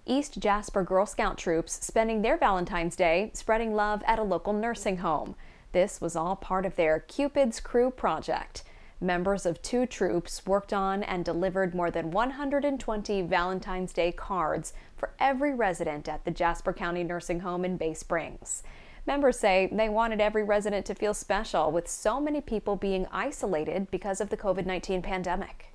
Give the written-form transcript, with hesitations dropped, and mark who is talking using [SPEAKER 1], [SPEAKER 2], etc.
[SPEAKER 1] East Jasper Girl Scout troops spending their Valentine's Day spreading love at a local nursing home. This was all part of their Cupid's Crew project. Members of 2 troops worked on and delivered more than 120 Valentine's Day cards for every resident at the Jasper County Nursing Home in Bay Springs. Members say they wanted every resident to feel special, with so many people being isolated because of the COVID-19 pandemic.